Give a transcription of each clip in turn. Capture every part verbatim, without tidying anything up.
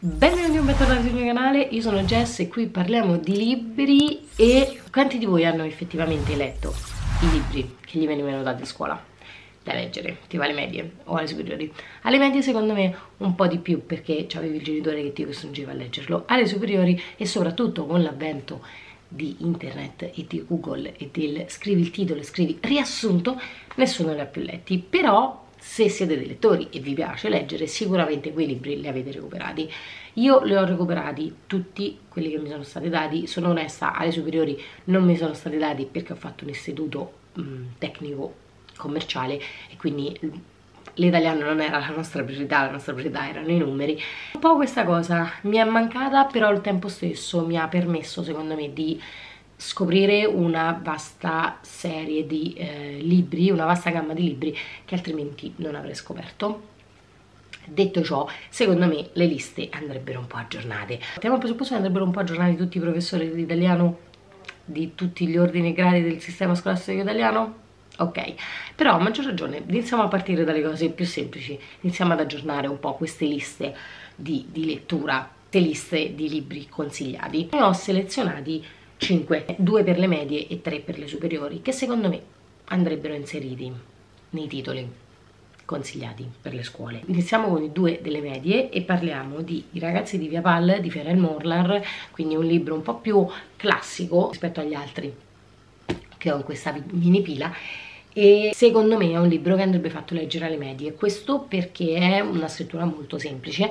Benvenuti o bentornati sul mio canale, io sono Jess e qui parliamo di libri. E quanti di voi hanno effettivamente letto i libri che gli venivano dati a scuola da leggere, tipo alle medie o alle superiori? Alle medie secondo me un po' di più, perché c'avevi il genitore che ti costringeva a leggerlo. Alle superiori, e soprattutto con l'avvento di internet e di Google e del scrivi il titolo e scrivi riassunto, nessuno li ha più letti. Però se siete dei lettori e vi piace leggere, sicuramente quei libri li avete recuperati. Io li ho recuperati tutti quelli che mi sono stati dati. Sono onesta, alle superiori non mi sono stati dati perché ho fatto un istituto mh, tecnico commerciale e quindi l'italiano non era la nostra priorità, la nostra priorità erano i numeri. Un po' questa cosa mi è mancata, però al tempo stesso mi ha permesso, secondo me, di scoprire una vasta serie di eh, libri, una vasta gamma di libri che altrimenti non avrei scoperto. Detto ciò, secondo me le liste andrebbero un po' aggiornate. Partiamo dal presupposto che andrebbero un po' aggiornati tutti i professori di italiano di tutti gli ordini e gradi del sistema scolastico italiano. Ok, però a maggior ragione iniziamo a partire dalle cose più semplici, iniziamo ad aggiornare un po' queste liste di, di lettura, queste liste di libri consigliati. Ne ho selezionati cinque, due per le medie e tre per le superiori, che secondo me andrebbero inseriti nei titoli consigliati per le scuole. Iniziamo con i due delle medie e parliamo di I ragazzi di Via Pal di Feral Morlar, quindi un libro un po' più classico rispetto agli altri che ho in questa mini pila, e secondo me è un libro che andrebbe fatto leggere alle medie. Questo perché è una scrittura molto semplice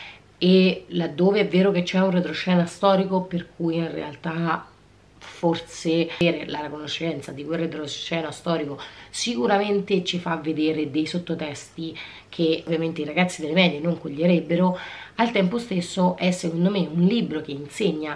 e laddove è vero che c'è un retroscena storico per cui in realtà forse la conoscenza di quel retroscena storico sicuramente ci fa vedere dei sottotesti che ovviamente i ragazzi delle medie non coglierebbero, al tempo stesso è secondo me un libro che insegna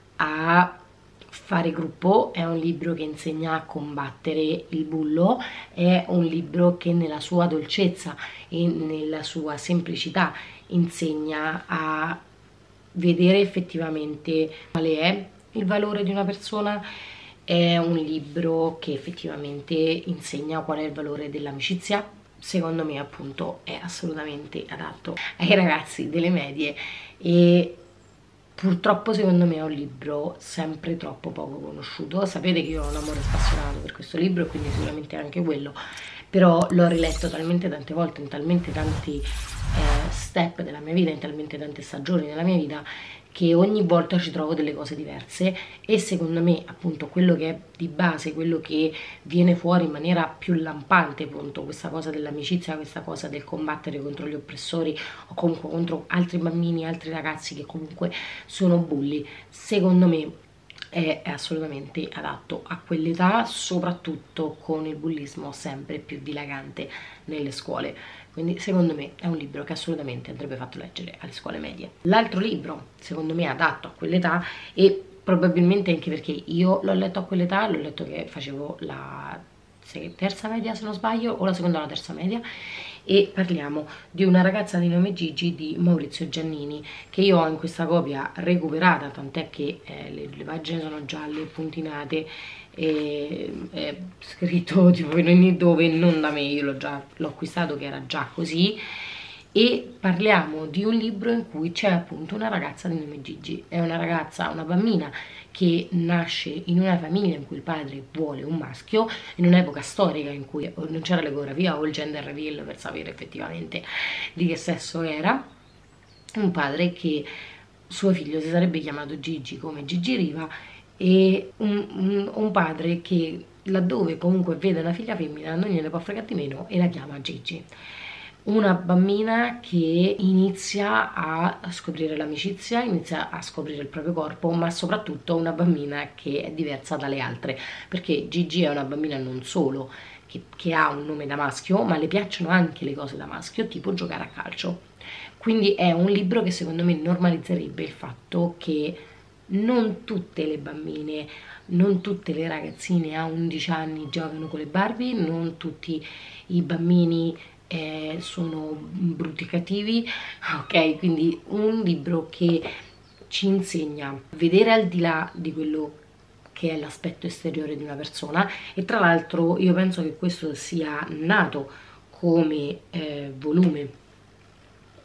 a fare gruppo, è un libro che insegna a combattere il bullo, è un libro che nella sua dolcezza e nella sua semplicità insegna a vedere effettivamente quale è il valore di una persona. È un libro che effettivamente insegna qual è il valore dell'amicizia. Secondo me appunto è assolutamente adatto ai ragazzi delle medie e purtroppo secondo me è un libro sempre troppo poco conosciuto. Sapete che io ho un amore spassionato per questo libro, quindi sicuramente anche quello, però l'ho riletto talmente tante volte, in talmente tanti eh, step della mia vita, in talmente tante stagioni della mia vita, che ogni volta ci trovo delle cose diverse e secondo me appunto quello che è di base, quello che viene fuori in maniera più lampante, appunto questa cosa dell'amicizia, questa cosa del combattere contro gli oppressori o comunque contro altri bambini, altri ragazzi che comunque sono bulli, secondo me è assolutamente adatto a quell'età, soprattutto con il bullismo sempre più dilagante nelle scuole. Quindi secondo me è un libro che assolutamente andrebbe fatto leggere alle scuole medie. L'altro libro secondo me è adatto a quell'età e probabilmente anche perché io l'ho letto a quell'età, l'ho letto che facevo la terza media se non sbaglio, o la seconda o la terza media, e parliamo di Una ragazza di nome Gigi di Maurizio Giannini, che io ho in questa copia recuperata, tant'è che eh, le, le pagine sono gialle, puntinate, e è scritto tipo in ogni dove, non da me, io l'ho già l'ho acquistato che era già così. E parliamo di un libro in cui c'è appunto una ragazza di nome Gigi. È una ragazza, una bambina che nasce in una famiglia in cui il padre vuole un maschio, in un'epoca storica in cui non c'era l'ecografia o il gender reveal per sapere effettivamente di che sesso era. Un padre che suo figlio si sarebbe chiamato Gigi come Gigi Riva, e un, un, un padre che laddove comunque vede una figlia femmina non gliene può fregare di meno e la chiama Gigi. Una bambina che inizia a scoprire l'amicizia, inizia a scoprire il proprio corpo, ma soprattutto una bambina che è diversa dalle altre, perché Gigi è una bambina non solo che, che ha un nome da maschio, ma le piacciono anche le cose da maschio, tipo giocare a calcio. Quindi è un libro che secondo me normalizzerebbe il fatto che non tutte le bambine, non tutte le ragazzine a undici anni giocano con le Barbie, non tutti i bambini Eh, sono brutti e cattivi, ok? Quindi un libro che ci insegna a vedere al di là di quello che è l'aspetto esteriore di una persona, e tra l'altro io penso che questo sia nato come eh, volume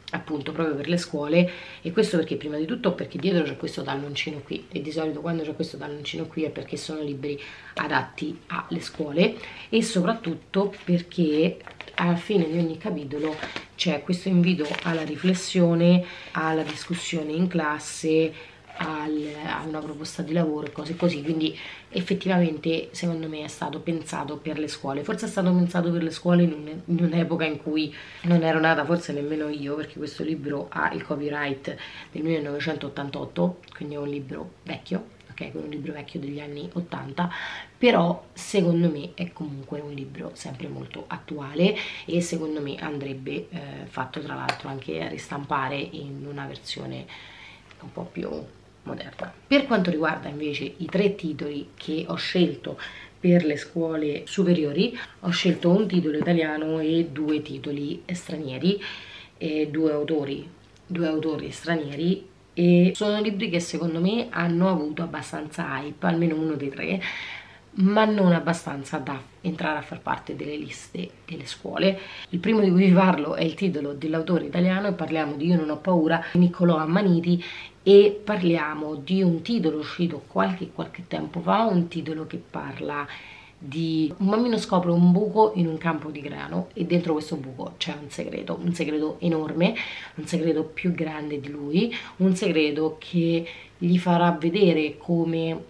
appunto proprio per le scuole. E questo perché? Prima di tutto perché dietro c'è questo talloncino qui, e di solito quando c'è questo talloncino qui è perché sono libri adatti alle scuole, e soprattutto perché alla fine di ogni capitolo c'è questo invito alla riflessione, alla discussione in classe, al, a una proposta di lavoro e cose così. Quindi effettivamente secondo me è stato pensato per le scuole, forse è stato pensato per le scuole in un'epoca in cui non ero nata forse nemmeno io, perché questo libro ha il copyright del millenovecentottantotto, quindi è un libro vecchio, ok, un libro vecchio degli anni ottanta, però secondo me è comunque un libro sempre molto attuale, e secondo me andrebbe eh, fatto tra l'altro anche ristampare in una versione un po' più moderna. Per quanto riguarda invece i tre titoli che ho scelto per le scuole superiori, ho scelto un titolo italiano e due titoli stranieri, e due autori, due autori stranieri, e sono libri che secondo me hanno avuto abbastanza hype, almeno uno dei tre, ma non abbastanza da entrare a far parte delle liste delle scuole. Il primo di cui vi parlo è il titolo dell'autore italiano, e parliamo di Io non ho paura di Niccolò Ammaniti, e parliamo di un titolo uscito qualche, qualche tempo fa, un titolo che parla di un bambino scopre un buco in un campo di grano, e dentro questo buco c'è un segreto, un segreto enorme, un segreto più grande di lui, un segreto che gli farà vedere come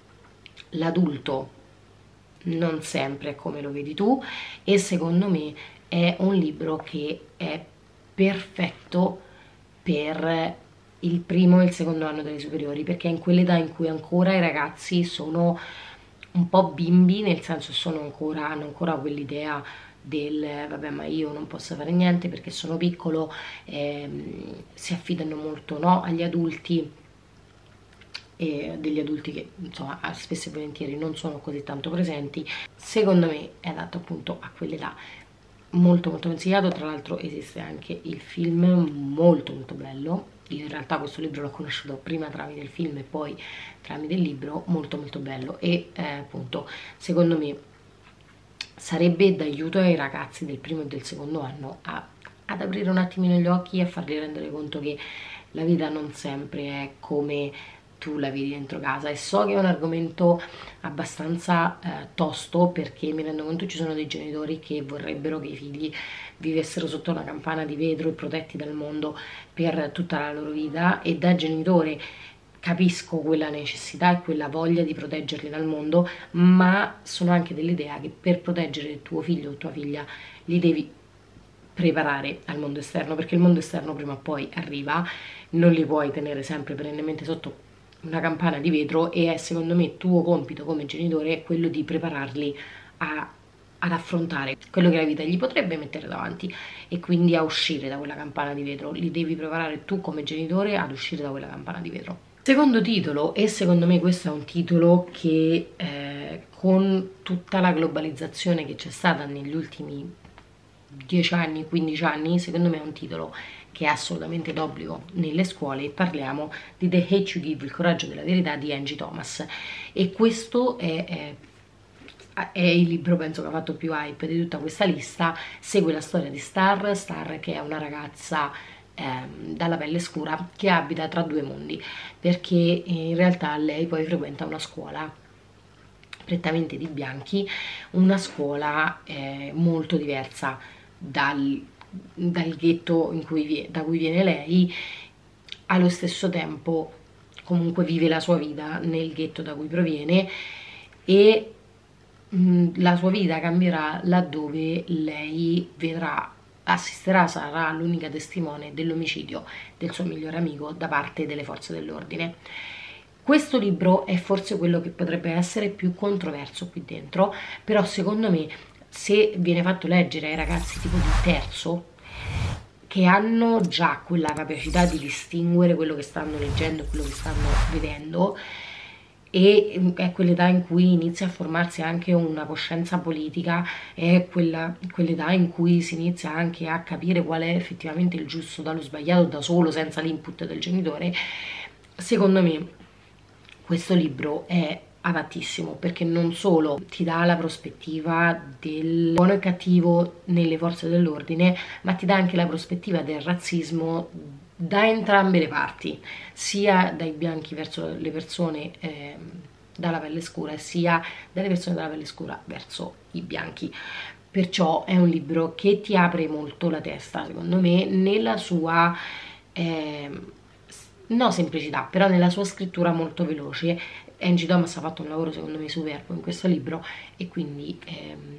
l'adulto non sempre è come lo vedi tu. E secondo me è un libro che è perfetto per il primo e il secondo anno delle superiori, perché è in quell'età in cui ancora i ragazzi sono un po' bimbi, nel senso sono ancora, hanno ancora quell'idea del vabbè, ma io non posso fare niente perché sono piccolo, ehm, si affidano molto, no, agli adulti, e degli adulti che insomma spesso e volentieri non sono così tanto presenti. Secondo me è adatto appunto a quell'età, molto molto consigliato. Tra l'altro esiste anche il film, molto molto bello. Io in realtà questo libro l'ho conosciuto prima tramite il film e poi tramite il libro, molto molto bello, e eh, appunto secondo me sarebbe d'aiuto ai ragazzi del primo e del secondo anno a, ad aprire un attimino gli occhi e a farli rendere conto che la vita non sempre è come tu la vedi dentro casa. E so che è un argomento abbastanza eh, tosto, perché mi rendo conto che ci sono dei genitori che vorrebbero che i figli vivessero sotto una campana di vetro e protetti dal mondo per tutta la loro vita, e da genitore capisco quella necessità e quella voglia di proteggerli dal mondo, ma sono anche dell'idea che per proteggere tuo figlio o tua figlia li devi preparare al mondo esterno, perché il mondo esterno prima o poi arriva, non li puoi tenere sempre perennemente sotto una campana di vetro, e è secondo me tuo compito come genitore è quello di prepararli a, ad affrontare quello che la vita gli potrebbe mettere davanti, e quindi a uscire da quella campana di vetro. Li devi preparare tu come genitore ad uscire da quella campana di vetro. Secondo titolo, e secondo me questo è un titolo che eh, con tutta la globalizzazione che c'è stata negli ultimi dieci anni, quindici anni, secondo me è un titolo che è assolutamente d'obbligo nelle scuole. Parliamo di The Hate You Give, il coraggio della verità di Angie Thomas, e questo è, è, è il libro penso che ha fatto più hype di tutta questa lista. Segue la storia di Star, Star che è una ragazza ehm, dalla pelle scura che abita tra due mondi, perché in realtà lei poi frequenta una scuola prettamente di bianchi, una scuola eh, molto diversa dal dal ghetto in cui, da cui viene lei. Allo stesso tempo comunque vive la sua vita nel ghetto da cui proviene, e mh, la sua vita cambierà laddove lei vedrà, assisterà, sarà l'unica testimone dell'omicidio del suo migliore amico da parte delle forze dell'ordine. Questo libro è forse quello che potrebbe essere più controverso qui dentro, però secondo me se viene fatto leggere ai ragazzi tipo di terzo, che hanno già quella capacità di distinguere quello che stanno leggendo e quello che stanno vedendo, e è quell'età in cui inizia a formarsi anche una coscienza politica, è quella, quell'età in cui si inizia anche a capire qual è effettivamente il giusto dallo sbagliato da solo, senza l'input del genitore. Secondo me questo libro è adattissimo, perché non solo ti dà la prospettiva del buono e cattivo nelle forze dell'ordine, ma ti dà anche la prospettiva del razzismo da entrambe le parti, sia dai bianchi verso le persone eh, dalla pelle scura, sia dalle persone dalla pelle scura verso i bianchi. Perciò è un libro che ti apre molto la testa, secondo me, nella sua eh, no semplicità, però nella sua scrittura molto veloce. Angie Thomas ha fatto un lavoro secondo me superbo in questo libro, e quindi ehm,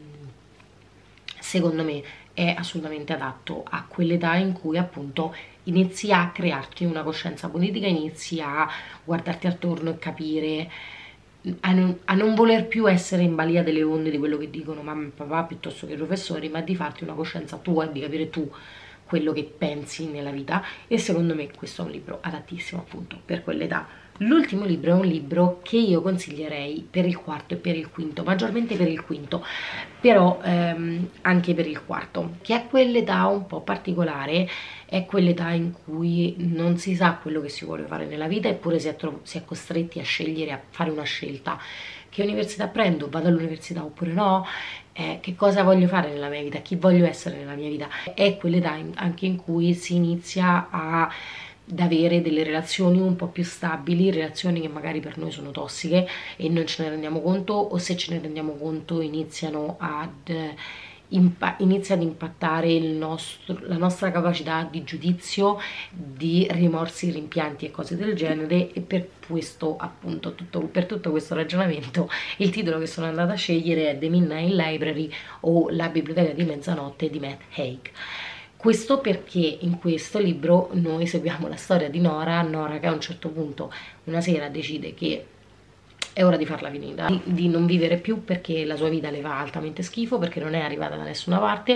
secondo me è assolutamente adatto a quell'età in cui appunto inizi a crearti una coscienza politica, inizi a guardarti attorno e capire, a non, a non voler più essere in balia delle onde di quello che dicono mamma e papà piuttosto che i professori, ma di farti una coscienza tua e di capire tu quello che pensi nella vita. E secondo me questo è un libro adattissimo appunto per quell'età. L'ultimo libro è un libro che io consiglierei per il quarto e per il quinto, maggiormente per il quinto, però ehm, anche per il quarto, che è quell'età un po' particolare, è quell'età in cui non si sa quello che si vuole fare nella vita, eppure si è, si è costretti a scegliere, a fare una scelta. Che università prendo? Vado all'università oppure no? Eh, che cosa voglio fare nella mia vita? Chi voglio essere nella mia vita? È quell'età anche in cui si inizia a ad avere delle relazioni un po' più stabili, relazioni che magari per noi sono tossiche e non ce ne rendiamo conto, o se ce ne rendiamo conto iniziano ad, inizia ad impattare il nostro, la nostra capacità di giudizio, di rimorsi, rimpianti e cose del genere. E per questo appunto, tutto, per tutto questo ragionamento, il titolo che sono andata a scegliere è The Midnight Library, o La biblioteca di mezzanotte di Matt Haig. Questo perché in questo libro noi seguiamo la storia di Nora, Nora che a un certo punto una sera decide che è ora di farla finita, di, di non vivere più perché la sua vita le fa altamente schifo, perché non è arrivata da nessuna parte,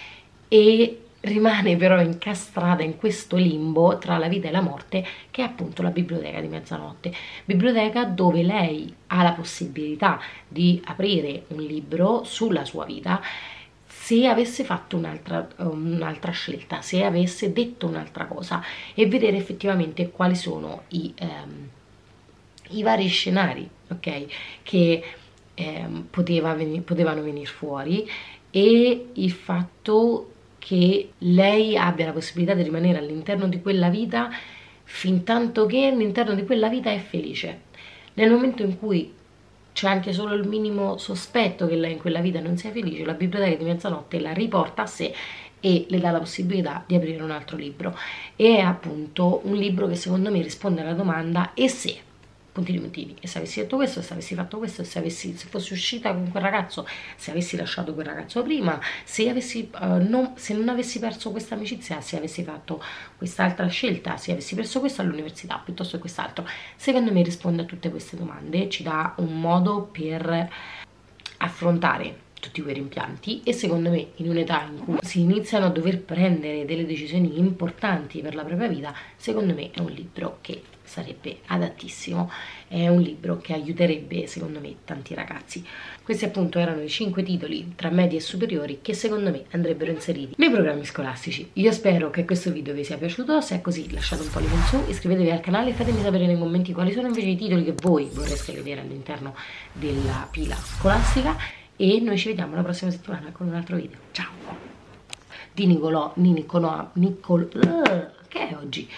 e rimane però incastrata in questo limbo tra la vita e la morte, che è appunto la biblioteca di mezzanotte, biblioteca dove lei ha la possibilità di aprire un libro sulla sua vita se avesse fatto un'altra un'altra scelta, se avesse detto un'altra cosa, e vedere effettivamente quali sono i, ehm, i vari scenari, ok, che ehm, poteva venir, potevano venire fuori, e il fatto che lei abbia la possibilità di rimanere all'interno di quella vita fin tanto che all'interno di quella vita è felice. Nel momento in cui c'è anche solo il minimo sospetto che lei in quella vita non sia felice, la biblioteca di mezzanotte la riporta a sé e le dà la possibilità di aprire un altro libro. E è appunto un libro che secondo me risponde alla domanda: e se, puntini puntini, e se avessi detto questo, e se avessi fatto questo, e se, avessi, se fossi uscita con quel ragazzo, se avessi lasciato quel ragazzo prima, se, avessi, uh, non, se non avessi perso questa amicizia, se avessi fatto quest'altra scelta, se avessi perso questo all'università piuttosto che quest'altro. Secondo me risponde a tutte queste domande, ci dà un modo per affrontare tutti quei rimpianti, e secondo me in un'età in cui si iniziano a dover prendere delle decisioni importanti per la propria vita, secondo me è un libro che sarebbe adattissimo, è un libro che aiuterebbe secondo me tanti ragazzi. Questi appunto erano i cinque titoli tra medie e superiori che secondo me andrebbero inseriti nei programmi scolastici. Io spero che questo video vi sia piaciuto, se è così lasciate un pollice in su, iscrivetevi al canale e fatemi sapere nei commenti quali sono invece i titoli che voi vorreste vedere all'interno della pila scolastica, e noi ci vediamo la prossima settimana con un altro video. Ciao! Di Nicolò, di Nicolò, Nicol... Uh, che è oggi?